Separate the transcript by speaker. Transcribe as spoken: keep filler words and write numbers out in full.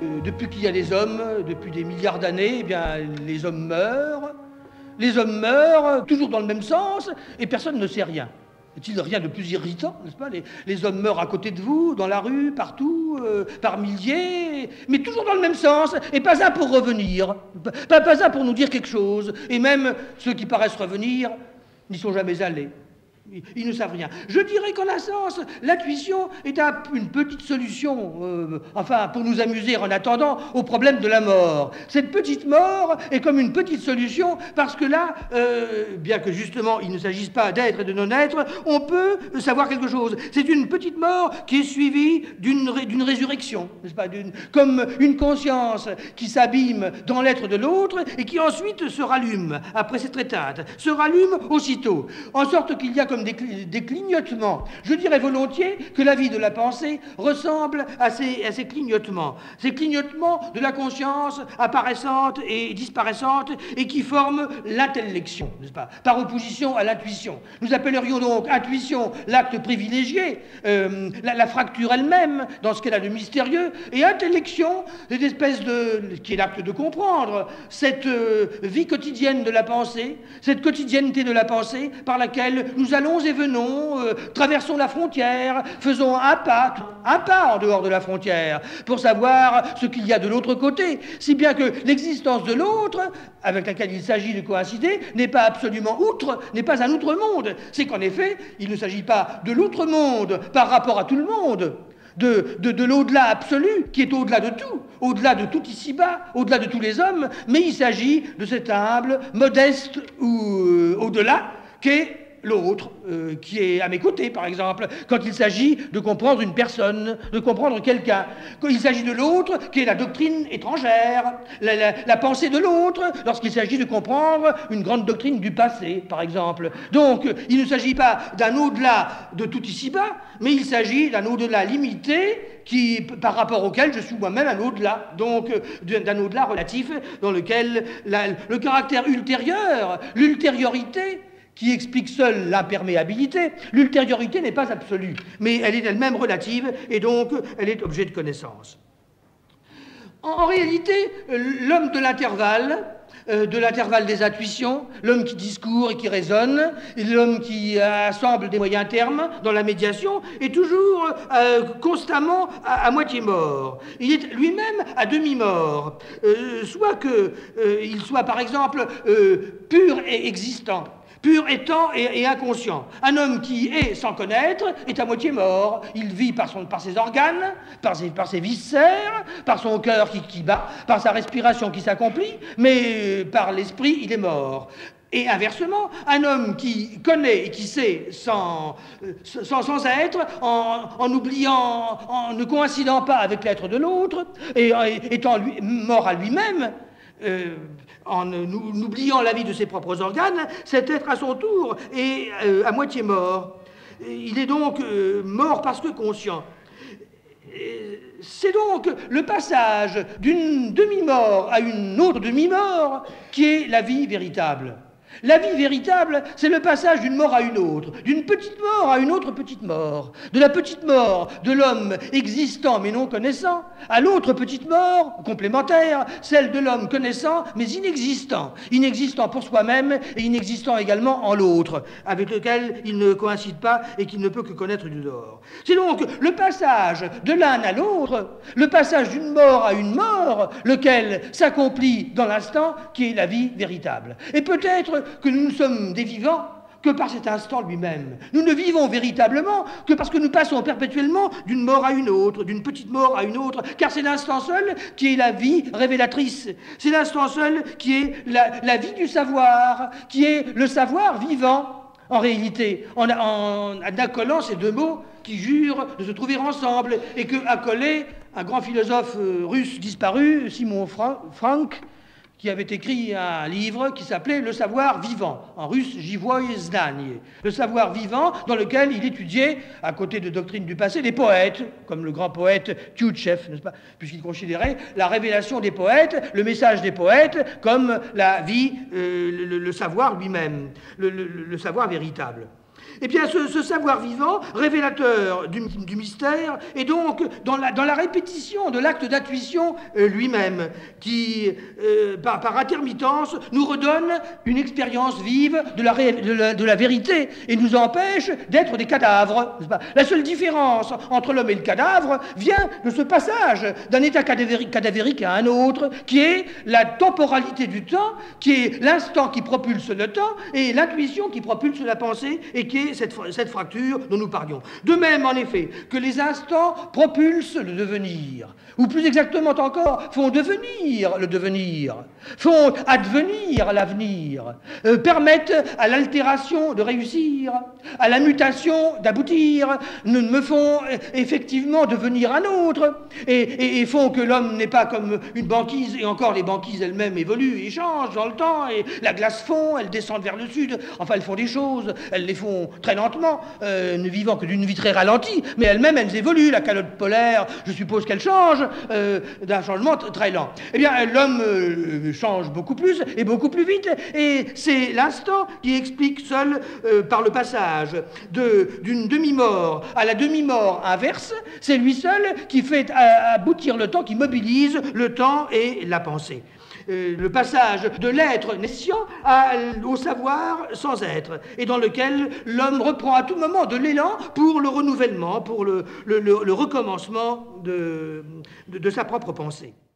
Speaker 1: Euh, depuis qu'il y a des hommes, depuis des milliards d'années, eh bien, les hommes meurent. Les hommes meurent, toujours dans le même sens, et personne ne sait rien. Est-il rien de plus irritant, n'est-ce pas? les, les hommes meurent à côté de vous, dans la rue, partout, euh, par milliers, mais toujours dans le même sens, et pas un pour revenir, pas, pas un pour nous dire quelque chose. Et même ceux qui paraissent revenir n'y sont jamais allés. Ils ne savent rien. Je dirais qu'en un sens, l'intuition est un, une petite solution, euh, enfin, pour nous amuser en attendant au problème de la mort. Cette petite mort est comme une petite solution, parce que là, euh, bien que justement il ne s'agisse pas d'être et de non-être, on peut savoir quelque chose. C'est une petite mort qui est suivie d'une ré, d'une résurrection, n'est-ce pas, d'une, comme une conscience qui s'abîme dans l'être de l'autre et qui ensuite se rallume, après s'être éteinte, se rallume aussitôt, en sorte qu'il y a comme des, des clignotements. Je dirais volontiers que la vie de la pensée ressemble à ces, à ces clignotements. Ces clignotements de la conscience apparaissante et disparaissante et qui forment l'intellection, n'est-ce pas? Par opposition à l'intuition. Nous appellerions donc intuition l'acte privilégié, euh, la, la fracture elle-même, dans ce qu'elle a de mystérieux, et intellection, cette espèce de, qui est l'acte de comprendre, cette euh, vie quotidienne de la pensée, cette quotidienneté de la pensée par laquelle nous allons et venons, euh, traversons la frontière, faisons un pas, un pas en dehors de la frontière, pour savoir ce qu'il y a de l'autre côté, si bien que l'existence de l'autre, avec laquelle il s'agit de coïncider, n'est pas absolument outre, n'est pas un outre-monde. C'est qu'en effet, il ne s'agit pas de l'outre-monde par rapport à tout le monde, de, de, de l'au-delà absolu, qui est au-delà de tout, au-delà de tout ici-bas, au-delà de tous les hommes, mais il s'agit de cet humble, modeste ou euh, au-delà, qu'est l'autre, euh, qui est à mes côtés, par exemple, quand il s'agit de comprendre une personne, de comprendre quelqu'un. Quand il s'agit de l'autre, qui est la doctrine étrangère, la, la, la pensée de l'autre, lorsqu'il s'agit de comprendre une grande doctrine du passé, par exemple. Donc, il ne s'agit pas d'un au-delà de tout ici-bas, mais il s'agit d'un au-delà limité, qui, par rapport auquel je suis moi-même un au-delà, donc d'un au-delà relatif, dans lequel la, le caractère ultérieur, l'ultériorité, qui explique seule l'imperméabilité, l'ultériorité n'est pas absolue, mais elle est elle-même relative, et donc elle est objet de connaissance. En, en réalité, l'homme de l'intervalle, euh, de l'intervalle des intuitions, l'homme qui discourt et qui raisonne, et l'homme qui assemble des moyens termes dans la médiation, est toujours euh, constamment à, à moitié mort. Il est lui-même à demi-mort, euh, soit qu'il euh, soit par exemple euh, pur et existant, pur étant et, et inconscient. Un homme qui est sans connaître est à moitié mort. Il vit par, son, par ses organes, par ses, par ses viscères, par son cœur qui, qui bat, par sa respiration qui s'accomplit, mais par l'esprit, il est mort. Et inversement, un homme qui connaît et qui sait sans, sans, sans être, en, en oubliant, en ne coïncidant pas avec l'être de l'autre, et en étant lui, mort à lui-même, euh, en oubliant la vie de ses propres organes, cet être à son tour est euh, à moitié mort. Il est donc euh, mort parce que conscient. C'est donc le passage d'une demi-mort à une autre demi-mort qui est la vie véritable. La vie véritable, c'est le passage d'une mort à une autre, d'une petite mort à une autre petite mort, de la petite mort de l'homme existant mais non connaissant, à l'autre petite mort complémentaire, celle de l'homme connaissant mais inexistant, inexistant pour soi-même et inexistant également en l'autre, avec lequel il ne coïncide pas et qu'il ne peut que connaître du dehors. C'est donc le passage de l'un à l'autre, le passage d'une mort à une mort, lequel s'accomplit dans l'instant qui est la vie véritable. Et peut-être que nous ne sommes des vivants que par cet instant lui-même. Nous ne vivons véritablement que parce que nous passons perpétuellement d'une mort à une autre, d'une petite mort à une autre, car c'est l'instant seul qui est la vie révélatrice. C'est l'instant seul qui est la, la vie du savoir, qui est le savoir vivant, en réalité, en, en, en accolant ces deux mots qui jurent de se trouver ensemble, et que accolé un grand philosophe russe disparu, Simon Frank, qui avait écrit un livre qui s'appelait « Le savoir vivant », en russe « Jivoye Znanie », le savoir vivant dans lequel il étudiait, à côté de doctrines du passé, les poètes, comme le grand poète Tchoutchev, n'est-ce pas, puisqu'il considérait la révélation des poètes, le message des poètes, comme la vie, euh, le, le savoir lui-même, le, le, le savoir véritable. Eh bien, ce, ce savoir vivant, révélateur du, du mystère, est donc dans la, dans la répétition de l'acte d'intuition euh, lui-même, qui, euh, par, par intermittence, nous redonne une expérience vive de la, ré, de, la, de la vérité et nous empêche d'être des cadavres. N'est-ce pas ? La seule différence entre l'homme et le cadavre vient de ce passage d'un état cadavérique, cadavérique à un autre, qui est la temporalité du temps, qui est l'instant qui propulse le temps, et l'intuition qui propulse la pensée, et qui est cette, cette fracture dont nous parlions. De même, en effet, que les instants propulsent le devenir, ou plus exactement encore, font devenir le devenir, font advenir l'avenir, euh, permettent à l'altération de réussir, à la mutation d'aboutir, me font effectivement devenir un autre, et, et, et font que l'homme n'est pas comme une banquise, et encore les banquises elles-mêmes évoluent et changent dans le temps, et la glace fond, elles descendent vers le sud, enfin elles font des choses, elles les font très lentement, euh, ne vivant que d'une vie très ralentie, mais elles-mêmes, elles évoluent. La calotte polaire, je suppose qu'elle change, euh, d'un changement très lent. Eh bien, l'homme euh, change beaucoup plus, et beaucoup plus vite, et c'est l'instant qui explique seul, euh, par le passage de, d'une demi-mort à la demi-mort inverse, c'est lui seul qui fait aboutir le temps, qui mobilise le temps et la pensée. Euh, le passage de l'être naissant au savoir sans être, et dans lequel l'homme reprend à tout moment de l'élan pour le renouvellement, pour le, le, le, le recommencement de, de, de sa propre pensée.